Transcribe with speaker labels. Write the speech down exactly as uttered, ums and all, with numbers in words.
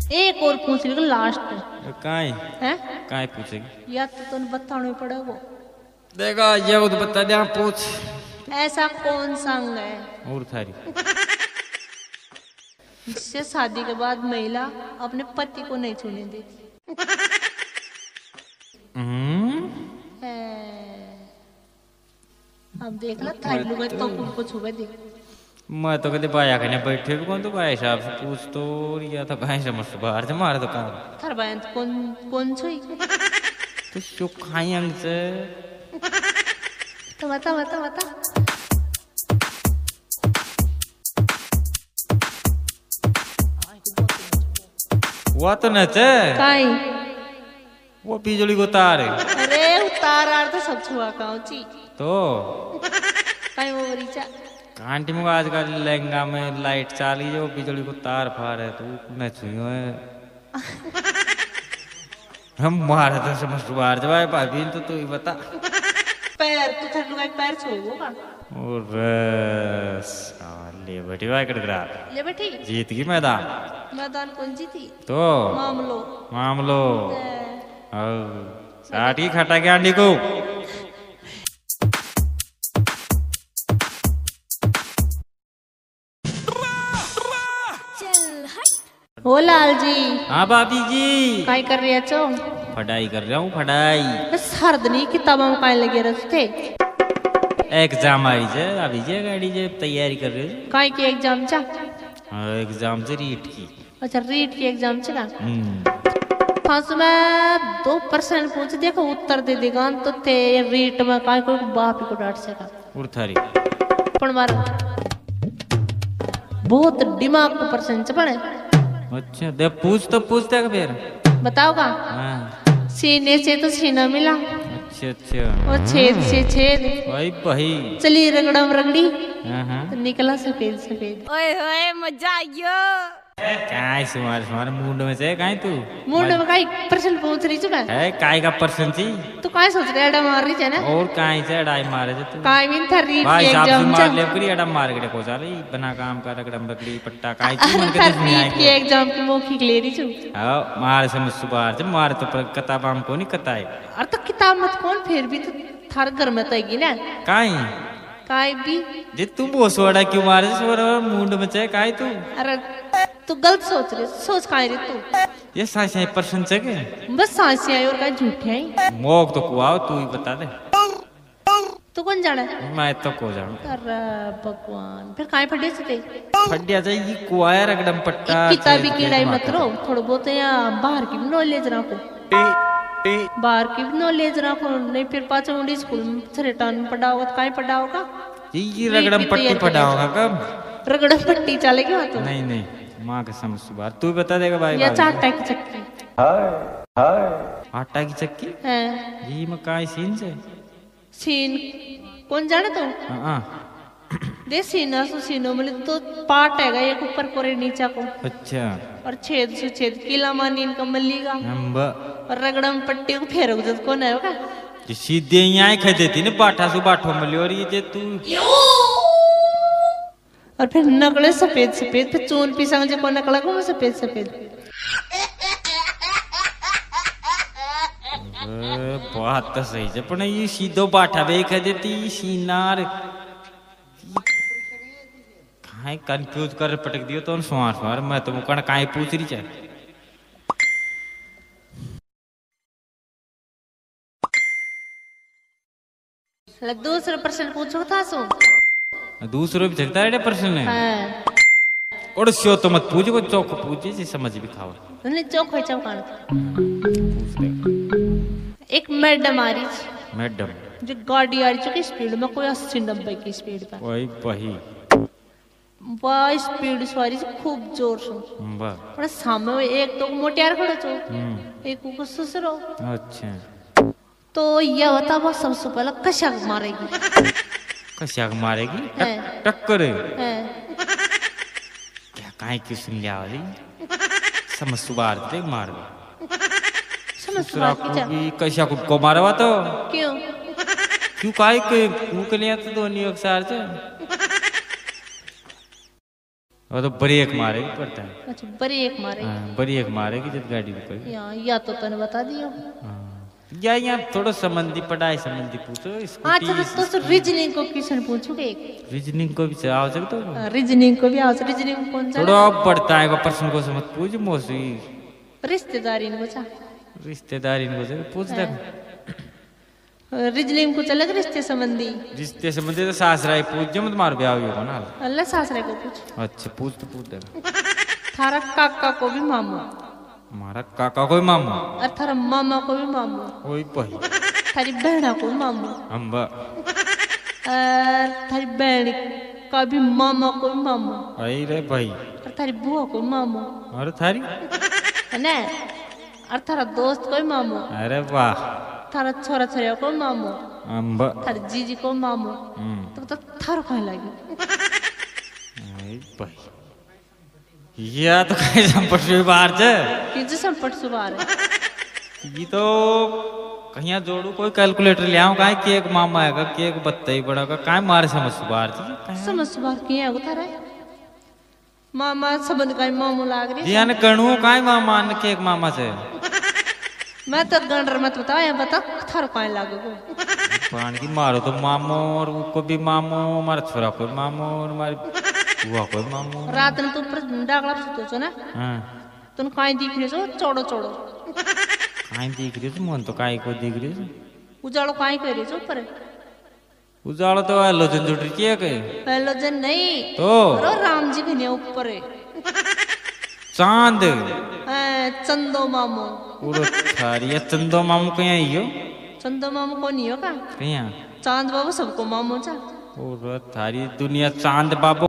Speaker 1: एक और पूछ ली लास्ट
Speaker 2: काई
Speaker 1: है
Speaker 2: काई पूछेगी
Speaker 1: या तो तुम बताने पड़ेगा।
Speaker 2: देखा ये तो बता दे पूछ।
Speaker 1: ऐसा कौन सा अंग है
Speaker 2: और थारी
Speaker 1: जिससे शादी के बाद महिला अपने पति को नहीं छूने देती? अब देख लो थारी लोग तो कुछ छुपे देख।
Speaker 2: मैं तो कदे बाया करने बैठे भी कौन तो भाई साहब से पूछ तो या तो कहीं से मस्त बाहर से मार तो काम
Speaker 1: थार बयान कौन कौन छुई
Speaker 2: तो चुप खाई अंग से
Speaker 1: तो बता बता बता
Speaker 2: वो तो नचे
Speaker 1: काई
Speaker 2: वो बिजली को तार
Speaker 1: अरे उतार आर तो सब छुआ काउची
Speaker 2: तो
Speaker 1: काई वो रिचा
Speaker 2: कांटी में आजकल लहंगा में लाइट चाली जो बिजली को तार फार है तो न छुइयो है हम मारे तो समझ बाहर जवाए भाभी तो तू ही बता
Speaker 1: पैर तो थार लोग पैर छुओगा
Speaker 2: और साले बैठी वाई कर करा
Speaker 1: ले बैठी
Speaker 2: जीत गई मैदान
Speaker 1: मैदान कौन जीती
Speaker 2: तो
Speaker 1: मामलो
Speaker 2: मामलो साठ की खटा के आंटी को
Speaker 1: हो लाल जी।
Speaker 2: हाँ भाभी जी
Speaker 1: काय कर रहे हो?
Speaker 2: पढ़ाई कर रहा हूँ पढ़ाई।
Speaker 1: बस हर दिन किताबों में काय लगे रहते?
Speaker 2: एग्जाम आई जे अभी जे गाड़ी जे तैयारी कर रहे हो।
Speaker 1: काय की एग्जाम चा?
Speaker 2: एग्जाम से रीट की।
Speaker 1: अच्छा रीट की एग्जाम चा फांस में दो परसेंट पूछ देखो उत्तर दे देगा तो ते रीट में काय कोई बाप को डांट सका
Speaker 2: उर्थारी
Speaker 1: पण मार बहुत दिमाग को परसेंट पड़े।
Speaker 2: अच्छा दे पूछ तो पूछते का फिर
Speaker 1: बताओगा?
Speaker 2: हाँ।
Speaker 1: सीने से तो सीना मिला
Speaker 2: अच्छा अच्छा
Speaker 1: और छेद से छेद
Speaker 2: भाई भाई
Speaker 1: चली रगड़म रगड़ी
Speaker 2: हाँ
Speaker 1: तो निकला सफेद सफेद।
Speaker 3: ओए होए मजा आयो
Speaker 2: काय सुमार सुमार मुंड में से काय तू
Speaker 1: मुंड में काय प्रश्न पूछ रही चुका
Speaker 2: है काय का पर्सन थी
Speaker 1: तू काय सोच रहे एडा मार रही है ना
Speaker 2: और काय से एडा मारे थे तू
Speaker 1: काय बिन था रीट
Speaker 2: भाई
Speaker 1: की
Speaker 2: साहब
Speaker 1: एग्जाम
Speaker 2: मार ले करी एडा मार के को साले बना काम का रगड़म रगड़ी पट्टा काय तू मन के नहीं
Speaker 1: रीट की
Speaker 2: आए
Speaker 1: एग्जाम की मौखिक ले रही छु
Speaker 2: हां मार समझ सुबार से मार तो पर किताब हम को नहीं कताए
Speaker 1: और तो किताब मत कौन फिर भी तो थार घर में तयगी ना
Speaker 2: काय
Speaker 1: काय भी
Speaker 2: जे तू वो सोड़ा क्यों मारे सोड़ा मुंड में चाहे काय तू
Speaker 1: अरे तू गलत सोच रहे सोच काय रे तू
Speaker 2: ये साइंस है पर्सन से के
Speaker 1: बस सांसें आई और काय झूठे आई
Speaker 2: मोक तो कुआओ तू ही बता दे
Speaker 1: तू कौन जाना
Speaker 2: मैं तो को जानू
Speaker 1: अरे भगवान फिर काय फटे से
Speaker 2: फटिया जाए ये कुआया रगड़म पट्टा
Speaker 1: किताबी कीड़ाई मत रहो थोड़ा बहुत यहाँ बाहर की भी नॉलेज रखो बाहर की भी नॉलेज रखो नहीं फिर पाँच मुंडी स्कूल में थ्रेटन पढ़ा होगा काय पढ़ा होगा
Speaker 2: ये रगड़म पट्टी पढ़ा होगा कब
Speaker 1: रगड़म पट्टी चलेगी वहाँ तो
Speaker 2: नहीं नहीं माँ के समझ सुबार तू बता देगा भाई
Speaker 1: या आटा की चक्की
Speaker 2: आटा की चक्की
Speaker 1: है
Speaker 2: ये में काय सीन से
Speaker 1: सीन कौन जाने तो
Speaker 2: हाँ
Speaker 1: दे सीना सो सीनो मतलब तो पार्ट है एक ऊपर कोरे नीचा को
Speaker 2: अच्छा
Speaker 1: और छेद से छेद किला मानी इनका मल्लीगा
Speaker 2: नंबर
Speaker 1: और रगड़म पट्टी को फेर जब कौन है का
Speaker 2: ये सीधे यहाँ खा देती ना बाठा सु बाठो मल्ली और ये जे तू
Speaker 1: और फिर नकले सफेद सफेद फिर चून पीसा जो को नकला को सफेद सफेद
Speaker 2: बात तो सही है पर ये सीधो बाठा बे खा देती सीनार काहे कंफ्यूज कर पटक दियो तो स्वार स्वार मैं तो मुकण काहे पूछ रही है
Speaker 1: दूसरा प्रश्न पूछो था सो
Speaker 2: दूसरो भी झगड़ा है प्रश्न है
Speaker 1: हाँ
Speaker 2: और स्यो तो मत पूछो को चौक पूछे से समझ भी खाओ
Speaker 1: नहीं चौक है चौकान एक मैडम आ रही
Speaker 2: मैडम
Speaker 1: जो गाड़ी आ रही है स्पीड में कोई अस्सी नब्बे की स्पीड पर
Speaker 2: वही वही
Speaker 1: वह स्पीड सवारी से खूब जोर से पर सामने एक तो मोटियार खड़ो छो एक को ससुरो
Speaker 2: अच्छा
Speaker 1: तो यह बता वो सबसे पहले कशाक मारेगी
Speaker 2: कशाक मारेगी टक्कर
Speaker 1: है
Speaker 2: क्या काहे की सुन लिया वाली समझ सुबार दे मार
Speaker 1: समझ सुबार की जा
Speaker 2: कशाक को मारवा तो
Speaker 1: क्यों
Speaker 2: क्यों काहे के मुंह के लिए तो दोनों अक्सर से वो तो ब्रेक मारे पड़ता है।
Speaker 1: अच्छा ब्रेक मारे
Speaker 2: हाँ, ब्रेक मारेगी जब गाड़ी रुकेगी।
Speaker 1: या या तो तने बता दिया।
Speaker 2: हाँ। या यहाँ थोड़ा संबंधी पढ़ाई संबंधी पूछो।
Speaker 1: अच्छा तो तो रीजनिंग को क्वेश्चन पूछोगे।
Speaker 2: रीजनिंग को भी आ सकते हो।
Speaker 1: रीजनिंग को भी आ सकते। रीजनिंग कौन सा
Speaker 2: थोड़ा अब पढ़ता है प्रश्न को समझ पूछ मोसी।
Speaker 1: रिश्तेदारी को चा
Speaker 2: रिश्तेदारी को पूछ ले।
Speaker 1: रीजनिंग को चलेगा रिश्ते संबंधी।
Speaker 2: रिश्ते संबंधी तो सासरा पूछ जो तुम्हारा ब्याह होगा ना।
Speaker 1: अल्लाह सासरे को पूछ।
Speaker 2: अच्छा पूछ तो पूछ दे।
Speaker 1: थारा काका को भी मामू।
Speaker 2: हमारा काका को भी मामू।
Speaker 1: और थारा मामा को भी मामू।
Speaker 2: वही भाई।
Speaker 1: थारी बहना को भी मामू।
Speaker 2: अम्बा।
Speaker 1: और थारी बहन का भी मामा को भी मामू।
Speaker 2: अरे भाई।
Speaker 1: और थारी बुआ को भी मामू।
Speaker 2: और थारी?
Speaker 1: है ना? और थारा दोस्त को भी मामू।
Speaker 2: अरे वाह।
Speaker 1: थारा छोरा छोरिया को मामू।
Speaker 2: अम्बा।
Speaker 1: थारी जीजी को मामू। तो तो थारो कहाँ लगी?
Speaker 2: अरे भाई। या तो कहीं संपट से बाहर से।
Speaker 1: किस संपट से बाहर है?
Speaker 2: ये तो कहीं जोड़ू कोई कैलकुलेटर ले आओ काहे केक मामा है का केक बत्ता बड़ा का काहे मारे समझ बाहर से।
Speaker 1: समझ बाहर किए है उतारा मामा सबन का मामू लाग रही।
Speaker 2: जियान कणु काहे मामा ने केक मामा से।
Speaker 1: मैं तो गंडर मत बताओ बता थारो कहाँ लागो।
Speaker 2: पान की मारो तो मामो और उसको भी मामो हमारा छोरा को मामो और हमारी बुआ को मामो। रात
Speaker 1: में तू ऊपर डागला सुतो छो ना।
Speaker 2: हां
Speaker 1: तुम काहे दिख रहे हो चोड़ो चोड़ो।
Speaker 2: काहे दिख रहे हो मन तो काहे को दिख रहे हो।
Speaker 1: उजाड़ो काहे कर रहे हो ऊपर।
Speaker 2: उजाड़ो तो हेलोजन जुड़ रही है के।
Speaker 1: हेलोजन नहीं
Speaker 2: तो
Speaker 1: अरे राम जी के ऊपर है
Speaker 2: चांद।
Speaker 1: चंदो मामू।
Speaker 2: पूरा थारी है चंदो मामू कहीं आई हो।
Speaker 1: चंदो मामू कौन ही हो का?
Speaker 2: कहीं
Speaker 1: चांद बाबू सबको मामू चा।
Speaker 2: पूरा थारी दुनिया चांद बाबू